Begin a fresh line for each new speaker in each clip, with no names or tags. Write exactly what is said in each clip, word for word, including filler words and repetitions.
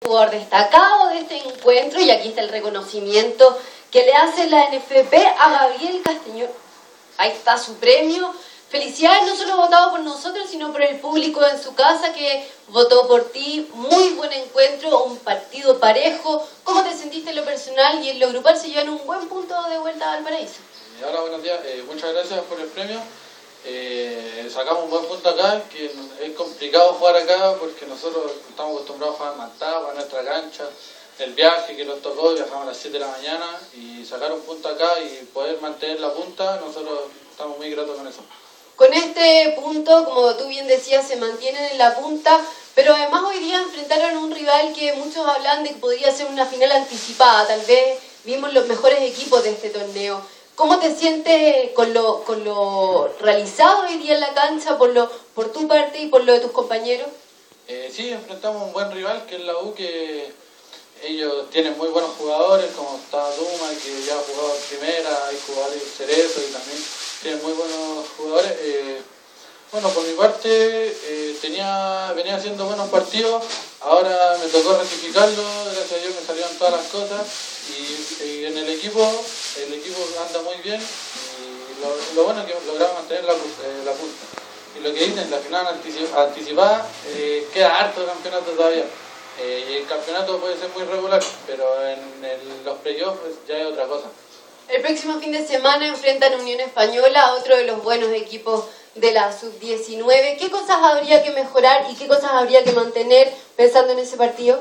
jugador destacado de este encuentro, y aquí está el reconocimiento que le hace la N F P a Gabriel Castañón. Ahí está su premio. Felicidades, no solo votado por nosotros, sino por el público en su casa que votó por ti. Muy buen encuentro, un partido parejo. ¿Cómo te sentiste en lo personal y en lo grupal? Se llevan un buen punto de vuelta a Valparaíso.
Hola, buenos días. Eh, muchas gracias por el premio. Eh, sacamos un buen punto acá, que es complicado jugar acá porque nosotros estamos acostumbrados a jugar en Mantagua, a nuestra cancha. El viaje que nos tocó, viajamos a las siete de la mañana y sacar un punto acá y poder mantener la punta, nosotros estamos muy gratos con eso.
Con este punto, como tú bien decías, se mantienen en la punta, pero además hoy día enfrentaron a un rival que muchos hablan de que podría ser una final anticipada. Tal vez vimos los mejores equipos de este torneo. ¿Cómo te sientes con lo, con lo realizado hoy día en la cancha, por, lo, por tu parte y por lo de tus compañeros?
Eh, sí, enfrentamos a un buen rival que es la U, que ellos tienen muy buenos jugadores, como está Duma, que ya ha jugado en primera, hay jugadores Cerezo y también tienen muy buenos jugadores. Eh, bueno, por mi parte, eh, tenía, venía haciendo buenos partidos, ahora me tocó rectificarlo, gracias a Dios me salieron todas las cosas, y, y en el equipo, el equipo anda muy bien, y lo, lo bueno es que logramos mantener la, eh, la punta. Y lo que dicen, la final anticipada, eh, queda harto campeonato todavía. Eh, y el campeonato puede ser muy regular, pero en el, los playoffs pues, ya es otra cosa.
El próximo fin de semana enfrentan a Unión Española, otro de los buenos equipos de la sub diecinueve. ¿Qué cosas habría que mejorar y qué cosas habría que mantener pensando en ese partido?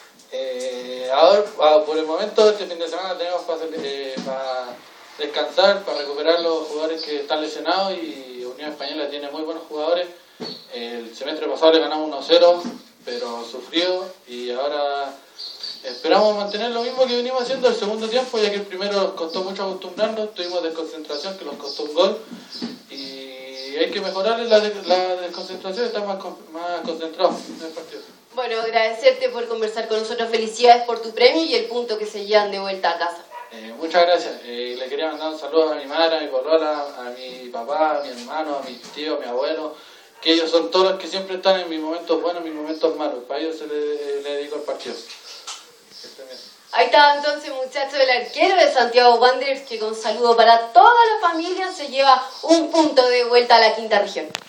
Eh, ahora, por el momento, este fin de semana tenemos para, eh, para descansar, para recuperar los jugadores que están lesionados, y Unión Española tiene muy buenos jugadores. El semestre pasado le ganamos uno cero, pero sufrió, y ahora esperamos mantener lo mismo que venimos haciendo el segundo tiempo, ya que el primero nos costó mucho acostumbrarnos, tuvimos desconcentración que nos costó un gol, y hay que mejorar la, de, la desconcentración, estar más, más concentrados en el partido.
Bueno, agradecerte por conversar con nosotros, felicidades por tu premio y el punto que se llevan de vuelta a casa.
Eh, muchas gracias. Eh, le quería mandar un saludo a mi madre, a mi polola, a mi papá, a mi hermano, a mi tío, a mi abuelo, que ellos son todos los que siempre están en mis momentos buenos, en mis momentos malos. Para ellos se le, le dedico el partido.
Ahí estaba entonces, muchacho, el arquero de Santiago Wanderers, que con saludo para toda la familia se lleva un punto de vuelta a la quinta región.